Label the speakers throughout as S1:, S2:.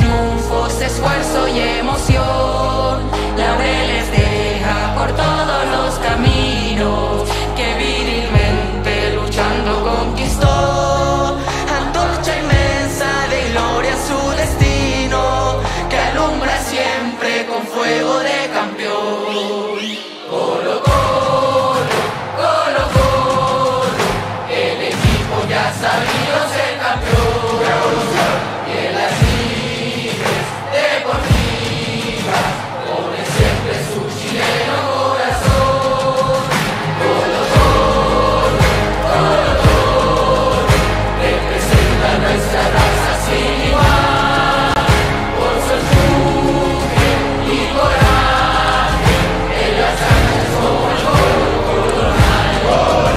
S1: triunfos, esfuerzo y emoción. Laureles deja por todos los caminos que virilmente luchando conquistó. Antorcha inmensa de gloria su destino, que alumbra siempre con fuego de campeón. Colo, Colo, Colo, Colo, el equipo ya ha sabido ser campeón. Y en las lides deportivas pone siempre su chileno corazón. Colo, Colo, Colo, Colo, representa nuestra raza sin igual, por su empuje y coraje, en las canchas como el Colo Colorado.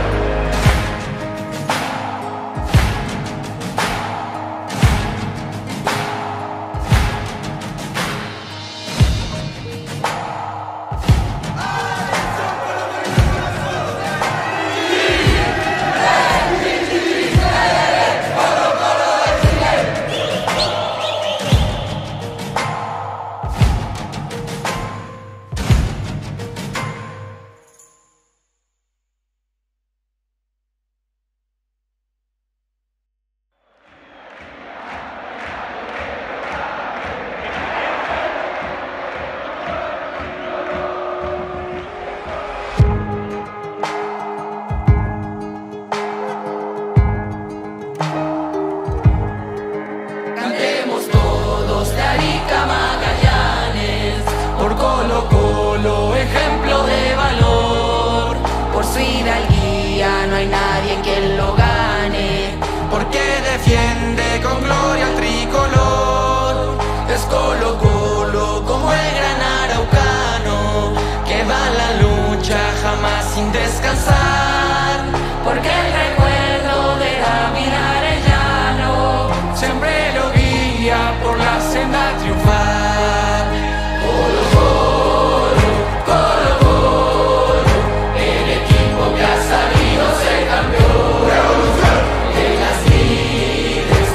S1: Cantemos todos de Arica a Magallanes, por Colo Colo, ejemplo de valor. Por su hidalguía no hay nadie quien lo gane, porque defiende con gloria el tricolor. Es Colo Colo como el gran araucano, que va a la lucha jamás sin descansar, porque el recuerdo de David Arellano siempre lo guía por la senda triunfal. Colo, Colo, Colo, Colo, el equipo que ha sabido ser campeón. En las lides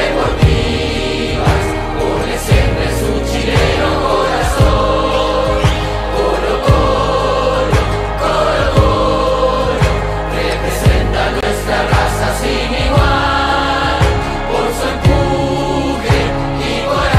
S1: deportivas pone siempre su chileno corazón. Colo, Colo, Colo, Colo, representa nuestra raza sin igual, por su empuje y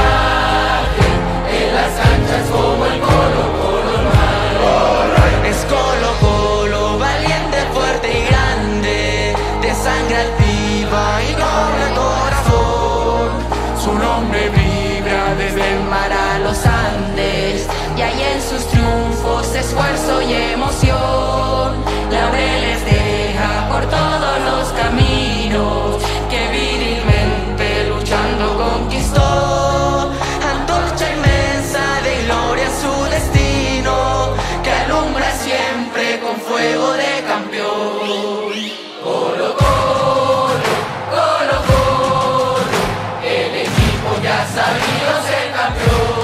S1: coraje, en las canchas como el Colo Colo hermano. Es Colo Colo, valiente, fuerte y grande, de sangre altiva y noble corazón. Su nombre vibra desde el mar a los Andes, y hay en sus triunfos esfuerzo y emoción. Laureles deja por todos los caminos que virilmente luchando conquistó. Antorcha inmensa de gloria su destino, que alumbra siempre con fuego de campeón. Colo, Colo, Colo, Colo, el equipo ya ha sabido ser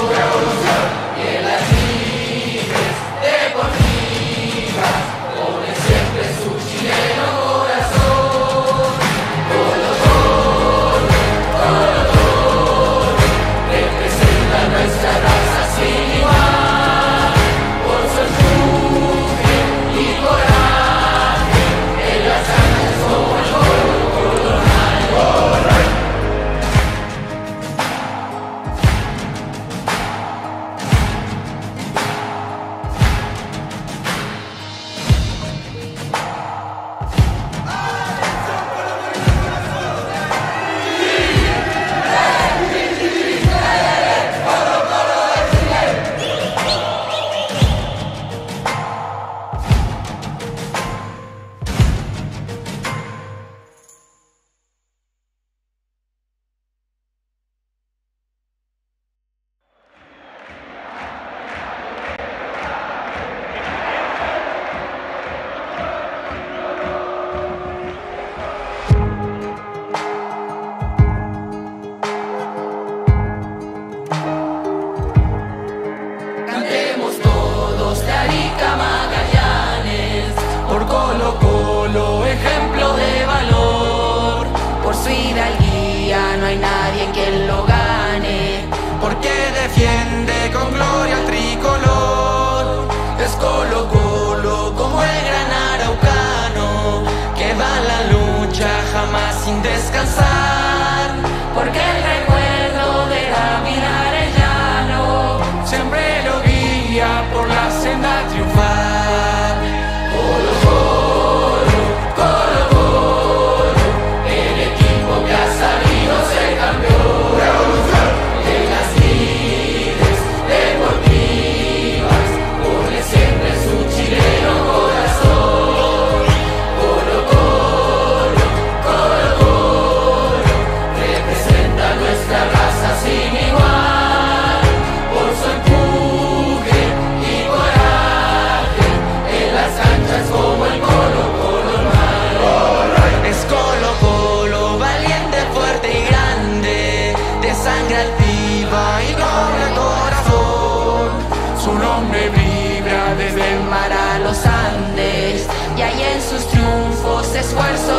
S1: campeón. Y en las lides deportivas pone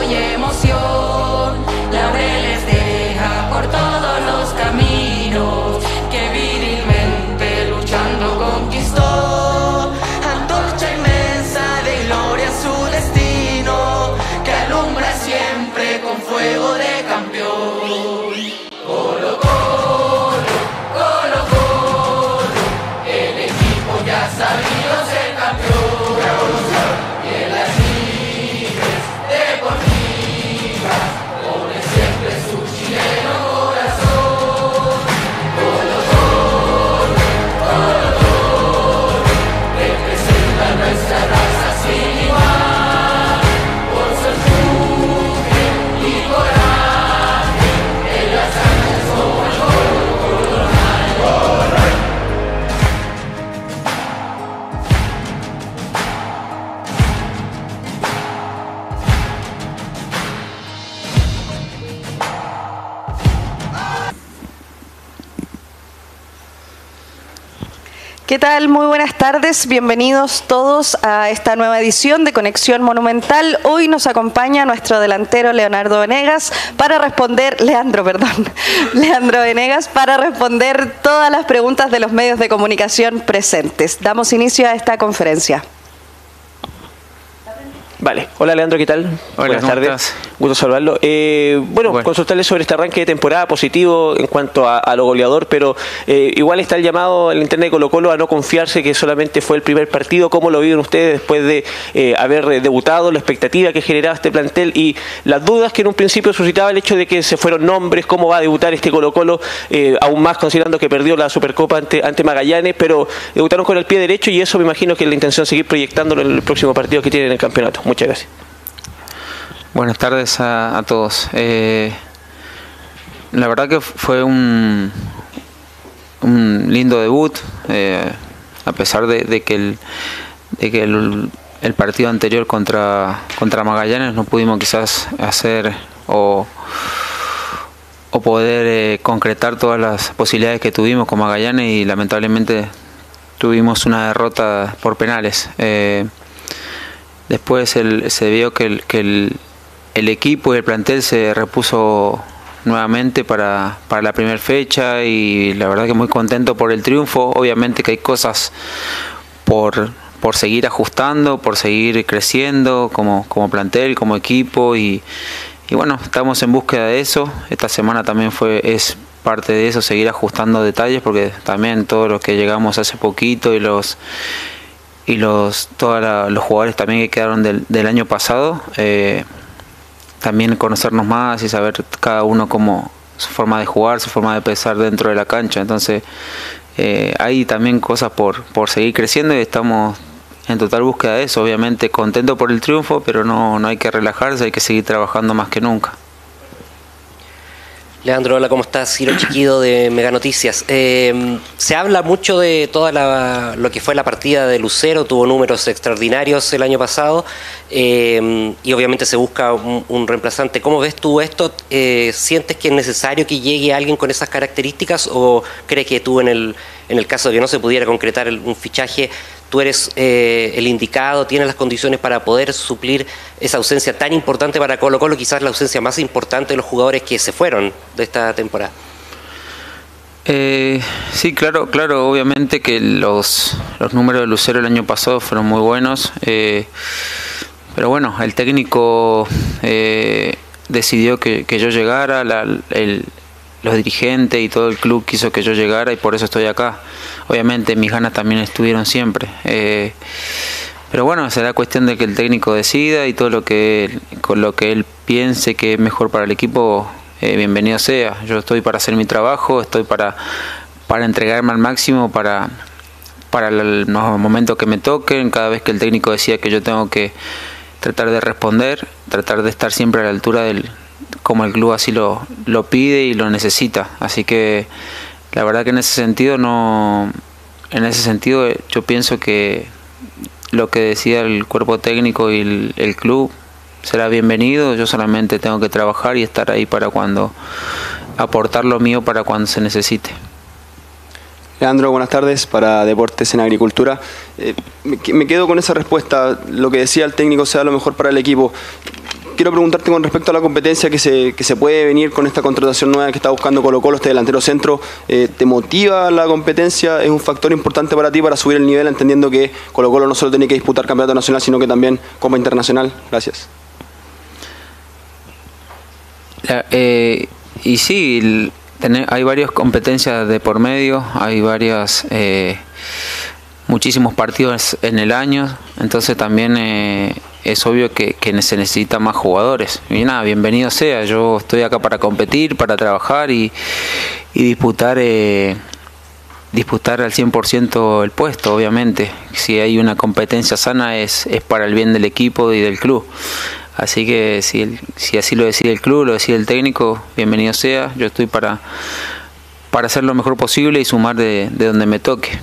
S1: y emoción. Laureles deja por todos los caminos que virilmente luchando conquistó. Antorcha inmensa de gloria su destino, que alumbra siempre con fuego de campeón. Colo, Colo, Colo, Colo, el equipo ya sabido ser campeón. Y en las ligas deportivas pone siempre su chileno corazón. Colo, Colo, Colo, Colo, representa nuestra raza sin igual, por su empuje y coraje, en las sangre somos el Colo, Colo, Colo.
S2: ¿Qué tal? Muy buenas tardes, bienvenidos todos a esta nueva edición de Conexión Monumental. Hoy nos acompaña nuestro delantero Leandro Venegas para responder todas las preguntas de los medios de comunicación presentes. Damos inicio a esta conferencia.
S3: Vale. Hola Leandro, ¿qué tal?
S4: Hola,
S3: buenas tardes.
S4: ¿Estás?
S3: Gusto saludarlo. Bueno, consultarle sobre este arranque de temporada positivo en cuanto a lo goleador, pero igual está el llamado en la internet de Colo-Colo a no confiarse que solamente fue el primer partido. ¿Cómo lo viven ustedes después de haber debutado, la expectativa que generaba este plantel y las dudas que en un principio suscitaba el hecho de que se fueron nombres? ¿Cómo va a debutar este Colo-Colo? Aún más considerando que perdió la Supercopa ante Magallanes, pero debutaron con el pie derecho y eso me imagino que es la intención seguir proyectándolo en el próximo partido que tienen en el campeonato. Muchas gracias.
S4: Buenas tardes a todos. La verdad que fue un lindo debut, a pesar de que el partido anterior contra Magallanes no pudimos quizás hacer o poder concretar todas las posibilidades que tuvimos con Magallanes y lamentablemente tuvimos una derrota por penales. Después se vio que el equipo y el plantel se repuso nuevamente para la primera fecha y la verdad que muy contento por el triunfo. Obviamente que hay cosas por seguir ajustando, por seguir creciendo como plantel, como equipo y bueno, estamos en búsqueda de eso. Esta semana también es parte de eso, seguir ajustando detalles porque también todos los que llegamos hace poquito todos los jugadores también que quedaron del año pasado, también conocernos más y saber cada uno cómo su forma de jugar, su forma de pensar dentro de la cancha. Entonces hay también cosas por seguir creciendo y estamos en total búsqueda de eso. Obviamente contento por el triunfo, pero no hay que relajarse, hay que seguir trabajando más que nunca.
S5: Leandro, hola, ¿cómo estás? Ciro Chiquido de Mega Noticias. Se habla mucho de toda lo que fue la partida de Lucero, tuvo números extraordinarios el año pasado y obviamente se busca un reemplazante. ¿Cómo ves tú esto? ¿Sientes que es necesario que llegue alguien con esas características o crees que tú en el caso de que no se pudiera concretar un fichaje, tú eres el indicado, tienes las condiciones para poder suplir esa ausencia tan importante para Colo-Colo, quizás la ausencia más importante de los jugadores que se fueron de esta temporada?
S4: Sí, claro, obviamente que los números de Lucero el año pasado fueron muy buenos, pero bueno, el técnico decidió que yo llegara, los dirigentes y todo el club quiso que yo llegara y por eso estoy acá. Obviamente mis ganas también estuvieron siempre, pero bueno, será cuestión de que el técnico decida y todo con lo que él piense que es mejor para el equipo, bienvenido sea. Yo estoy para hacer mi trabajo, estoy para entregarme al máximo para los momentos que me toquen, cada vez que el técnico decida que yo tengo que tratar de responder, tratar de estar siempre a la altura como el club así lo pide y lo necesita. Así que la verdad que en ese sentido yo pienso que lo que decida el cuerpo técnico y el club será bienvenido. Yo solamente tengo que trabajar y estar ahí para aportar lo mío para cuando se necesite.
S6: Leandro, buenas tardes, para Deportes en Agricultura. Me quedo con esa respuesta, lo que decía el técnico sea lo mejor para el equipo. quiero preguntarte con respecto a la competencia que se puede venir con esta contratación nueva que está buscando Colo-Colo, este delantero centro. ¿Te motiva la competencia? ¿Es un factor importante para ti para subir el nivel, entendiendo que Colo-Colo no solo tiene que disputar campeonato nacional, sino que también Copa Internacional? Gracias.
S4: Y sí, hay varias competencias de por medio, hay muchísimos partidos en el año, entonces también es obvio que se necesitan más jugadores. Y nada, bienvenido sea, yo estoy acá para competir, para trabajar y disputar al 100% el puesto, obviamente. Si hay una competencia sana es para el bien del equipo y del club. Así que si así lo decide el club, lo decide el técnico, bienvenido sea. Yo estoy para hacer lo mejor posible y sumar de donde me toque.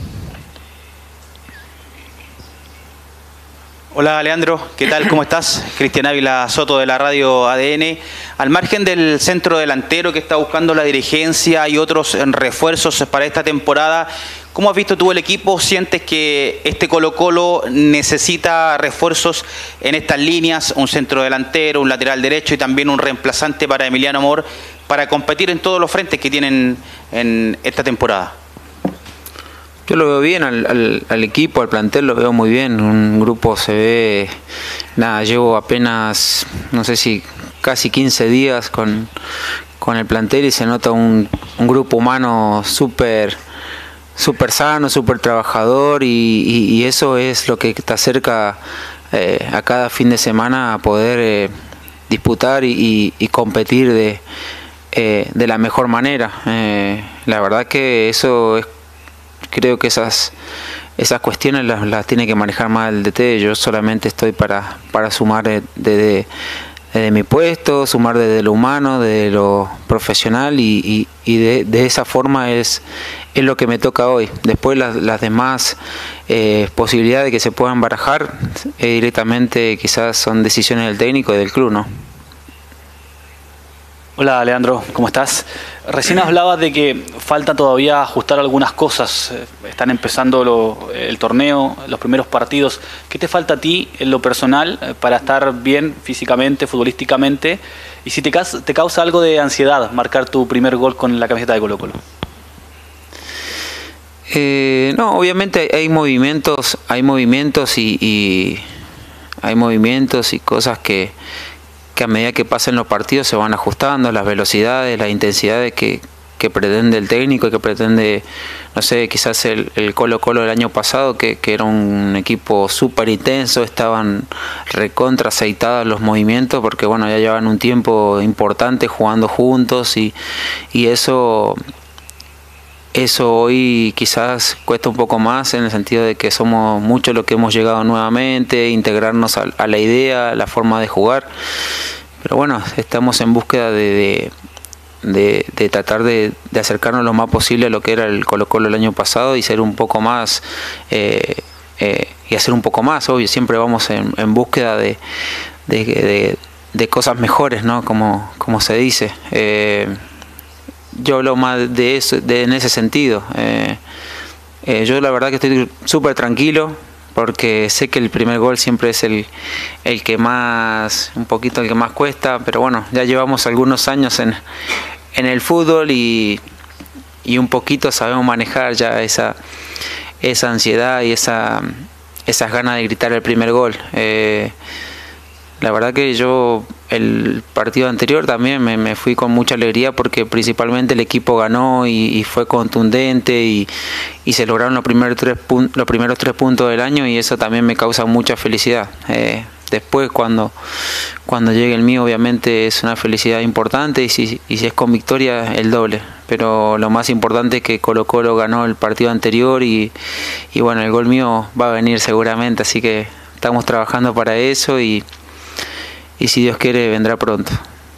S7: Hola Leandro, ¿qué tal? ¿Cómo estás? Cristian Ávila Soto de la radio ADN. Al margen del centro delantero que está buscando la dirigencia y otros refuerzos para esta temporada, ¿cómo has visto tú el equipo? ¿Sientes que este Colo-Colo necesita refuerzos en estas líneas? Un centro delantero, un lateral derecho y también un reemplazante para Emiliano Amor para competir en todos los frentes que tienen en esta temporada.
S4: Yo lo veo bien al equipo, al plantel lo veo muy bien. Un grupo se ve, llevo apenas, no sé si casi 15 días con el plantel y se nota un grupo humano súper sano, súper trabajador y eso es lo que te acerca a cada fin de semana a poder disputar y competir de la mejor manera. La verdad que eso es. Creo que esas cuestiones las tiene que manejar más el DT. Yo solamente estoy para sumar desde mi puesto, sumar desde lo humano, desde lo profesional y de esa forma es lo que me toca hoy. Después las demás posibilidades que se puedan barajar directamente quizás son decisiones del técnico y del club, ¿no?
S8: Hola Leandro, ¿cómo estás? Recién hablabas de que falta todavía ajustar algunas cosas. Están empezando el torneo, los primeros partidos. ¿Qué te falta a ti en lo personal para estar bien físicamente, futbolísticamente? Y si te causa algo de ansiedad marcar tu primer gol con la camiseta de Colo-Colo.
S4: No, obviamente hay movimientos y cosas que a medida que pasen los partidos se van ajustando, las velocidades, las intensidades que pretende el técnico y que pretende, no sé, quizás el Colo-Colo del año pasado, que era un equipo súper intenso, estaban recontra aceitados los movimientos porque bueno, ya llevan un tiempo importante jugando juntos y eso hoy quizás cuesta un poco más en el sentido de que somos muchos los que hemos llegado nuevamente, integrarnos a la idea, a la forma de jugar. Pero bueno, estamos en búsqueda de tratar de acercarnos lo más posible a lo que era el Colo-Colo el año pasado y ser un poco más y hacer un poco más, obvio, siempre vamos en búsqueda de cosas mejores, ¿no? Como se dice. Yo hablo más de eso, en ese sentido. Yo la verdad que estoy súper tranquilo porque sé que el primer gol siempre es el que más, un poquito el que más cuesta, pero bueno, ya llevamos algunos años en el fútbol y un poquito sabemos manejar ya esa ansiedad y esas ganas de gritar el primer gol. La verdad que yo el partido anterior también me fui con mucha alegría porque principalmente el equipo ganó y fue contundente y se lograron los primeros 3 puntos del año y eso también me causa mucha felicidad. Después cuando llegue el mío obviamente es una felicidad importante y si es con victoria el doble. Pero lo más importante es que Colo-Colo ganó el partido anterior y bueno, el gol mío va a venir seguramente, así que estamos trabajando para eso y si Dios quiere vendrá pronto.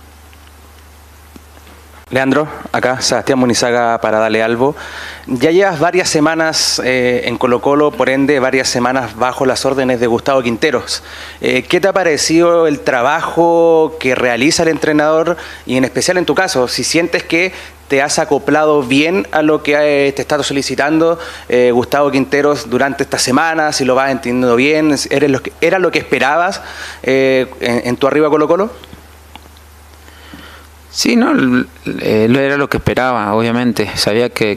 S9: Leandro, acá Sebastián Munizaga para Dale Albo. Ya llevas varias semanas en Colo-Colo, por ende varias semanas bajo las órdenes de Gustavo Quinteros. ¿Qué te ha parecido el trabajo que realiza el entrenador y en especial en tu caso, si sientes que ¿Te has acoplado bien a lo que te está solicitando Gustavo Quinteros durante esta semana? Si lo vas entendiendo bien, ¿era lo que esperabas en tu arriba Colo-Colo?
S4: Sí, no, era lo que esperaba, obviamente. Sabía que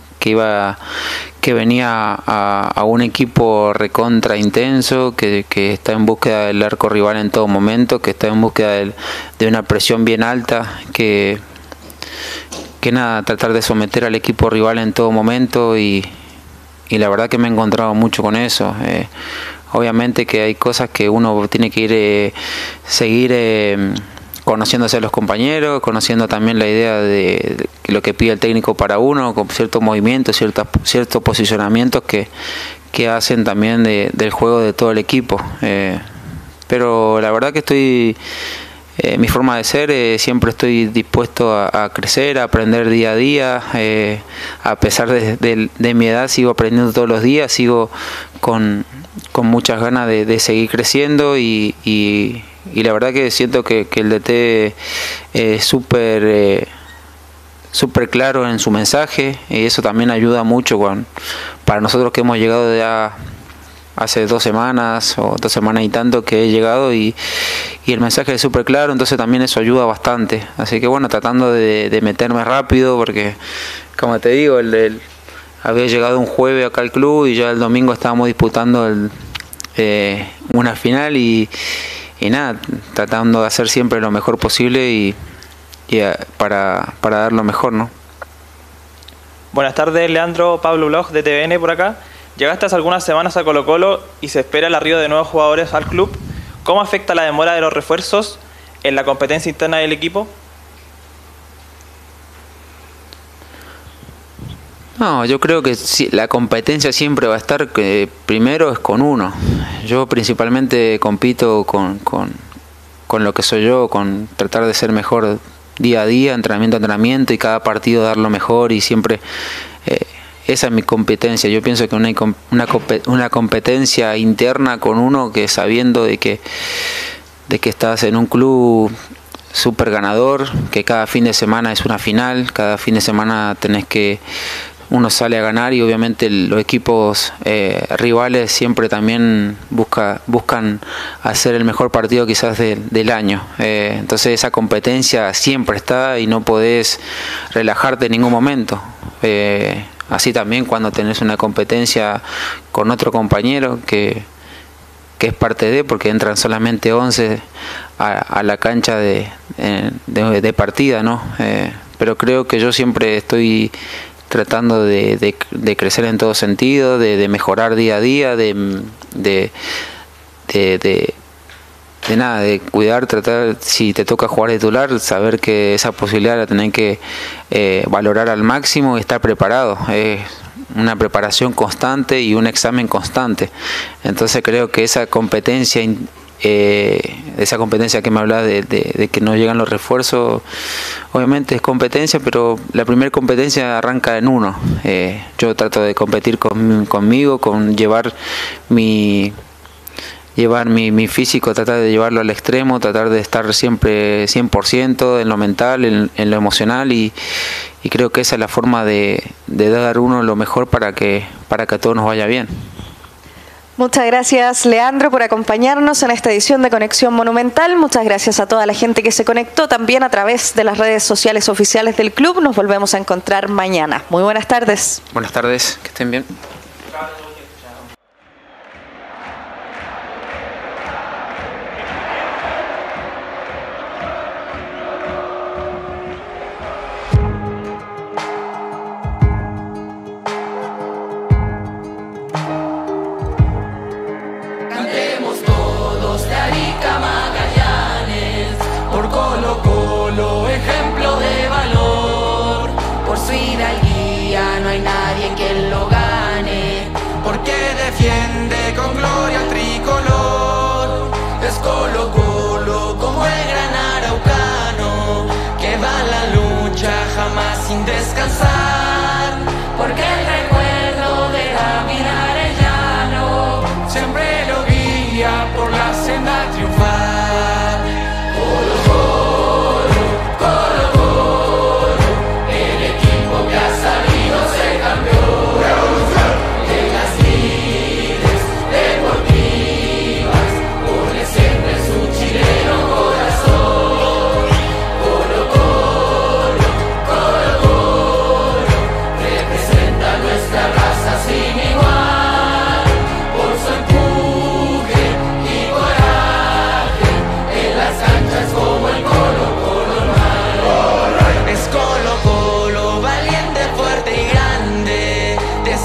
S4: venía a un equipo recontra intenso, que está en búsqueda del arco rival en todo momento, que está en búsqueda de una presión bien alta, que nada, tratar de someter al equipo rival en todo momento y la verdad que me he encontrado mucho con eso. Obviamente que hay cosas que uno tiene que seguir conociéndose a los compañeros, conociendo también la idea de lo que pide el técnico para uno, con ciertos movimientos, ciertos posicionamientos que hacen también del juego de todo el equipo. Pero la verdad que mi forma de ser, siempre estoy dispuesto a crecer, a aprender día a día. A pesar de mi edad, sigo aprendiendo todos los días, sigo con muchas ganas de seguir creciendo y la verdad que siento que el DT es súper claro en su mensaje, y eso también ayuda mucho para nosotros que hemos llegado ya hace 2 semanas o 2 semanas y tanto que he llegado, y el mensaje es súper claro, entonces también eso ayuda bastante. Así que bueno, tratando de meterme rápido, porque como te digo, había llegado un jueves acá al club y ya el domingo estábamos disputando una final y nada, tratando de hacer siempre lo mejor posible y para dar lo mejor, ¿no?
S10: Buenas tardes, Leandro, Pablo Bloch de TVN por acá. Llegaste hace algunas semanas a Colo-Colo y se espera el arribo de nuevos jugadores al club. ¿Cómo afecta la demora de los refuerzos en la competencia interna del equipo?
S4: No, yo creo que la competencia siempre va a estar, primero es con uno. Yo principalmente compito con lo que soy yo, con tratar de ser mejor día a día, entrenamiento a entrenamiento, y cada partido dar lo mejor, y siempre esa es mi competencia. Yo pienso que una competencia interna con uno, que sabiendo de que estás en un club súper ganador, que cada fin de semana es una final, cada fin de semana uno sale a ganar, y obviamente los equipos rivales siempre también buscan hacer el mejor partido quizás del año. Entonces esa competencia siempre está y no podés relajarte en ningún momento. Así también cuando tenés una competencia con otro compañero que es parte porque entran solamente 11 a la cancha de partida, ¿no? Pero creo que yo siempre estoy tratando de crecer en todo sentido, de mejorar día a día, de cuidar, tratar, si te toca jugar de titular, saber que esa posibilidad la tenés que valorar al máximo y estar preparado. Es una preparación constante y un examen constante. Entonces creo que esa competencia que me hablas de que no llegan los refuerzos, obviamente es competencia, pero la primera competencia arranca en uno. Yo trato de competir conmigo, con llevar mi físico, tratar de llevarlo al extremo, tratar de estar siempre 100% en lo mental, en lo emocional, y creo que esa es la forma de dar uno lo mejor para que a todos nos vaya bien.
S2: Muchas gracias, Leandro, por acompañarnos en esta edición de Conexión Monumental. Muchas gracias a toda la gente que se conectó también a través de las redes sociales oficiales del club. Nos volvemos a encontrar mañana. Muy buenas tardes.
S4: Buenas tardes, que estén bien.
S1: Sin descansar, porque el recuerdo de David Arellano siempre lo guía por la senda triunfal. Colo, Colo, Colo, Colo,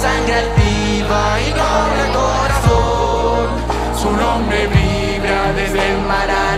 S1: sangre activa y corre el corazón. Su nombre vibra desde el mar.